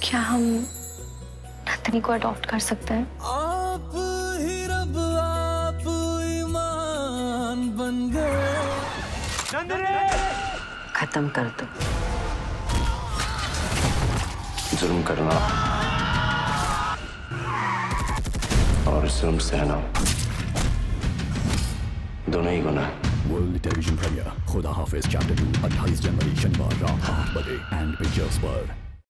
क्या हम नंदिनी को अडॉप्ट कर सकते हैं? आप ही रब आप ईमान बन गए। खत्म कर दो। जुल्म करना और जुल्म सहना दोनों ही गुनाह। वर्ल्ड टेलीविजन प्रीमियर खुदा हाफिज चैप्टर 2 28 जनवरी शनिवार रात 8 बजे एंड पिक्चर्स पर।